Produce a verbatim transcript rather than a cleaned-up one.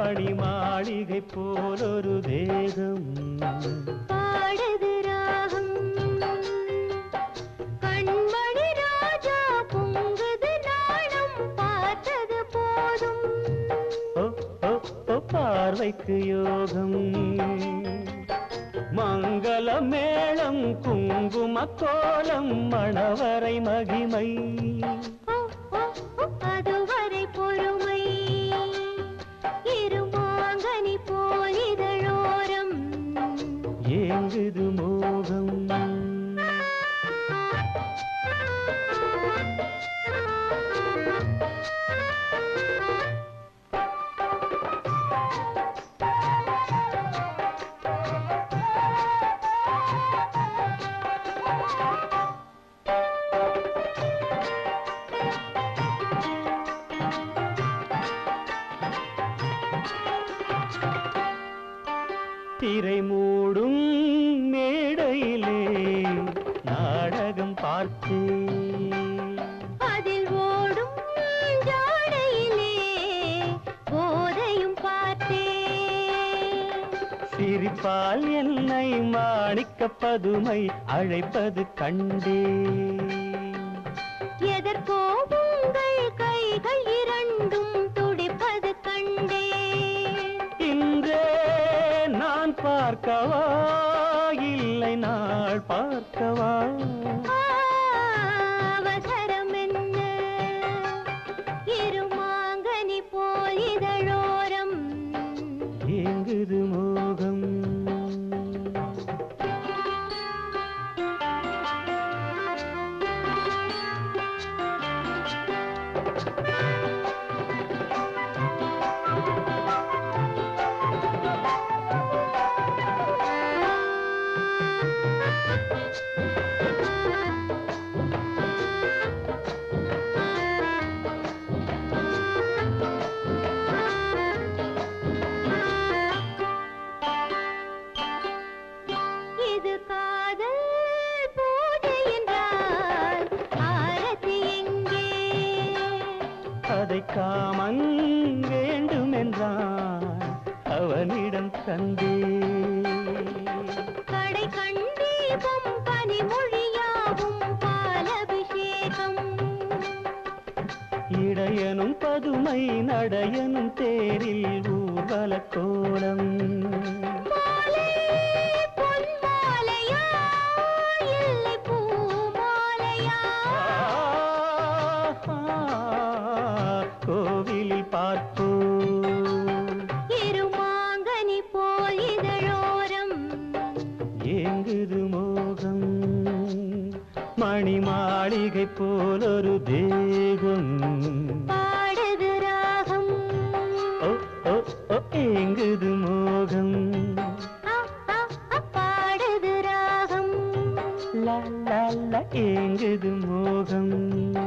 மணி மாளிகை போலொரு தேகம் பாடுது ராகம் கண்மணி ராஜா பொங்குது நாணம் பார்த்தது போதும் பார்வைக்கு யோகம் மங்கள மேளம் குங்கும கோலம் மணவரை மகிமை அதுவரை பொறுமை இருமாங்கனி போலிதழோரம் ஏங்குது மோகம் திரை மூடும் மேடையிலே நாடகம் பார்த்தேன் அதில் ஓடும் ஜாடையிலே போதையும் பார்த்தேன் சிரிப்பால் என்னை மாணிக்க பதுமை அழைப்பது கண்டேன் எதற்கோ உங்கள் கைகள் இரண்டும் துடிப்பது கண்டேன் இன்றே நான் பார்க்கவா இல்லை நாள் பார்க்கவா அவசரம் என்ன இருமாங்கனி போல் இதழோரம் ஏங்குது மோகம் காமன் வேண்டும் என்றான் அவனிடம் தந்தே கடை கண்டீபம் பனிமொழியாவும் பாலபிஷேகம் இடையனும் பதுமை நடையனும் தேரில் ஊர்வல கோலம் கோவிலில் பார்ப்போ இருமாங்கனி போல் இதழோரம் ஏங்குது மோகம் மணி மாளிகை போலொரு தேகம் பாடுது ராகம் ஓ ஓ ஓ ஏங்குது மோகம் பாடுது ராகம் லா லா லா ஏங்குது மோகம்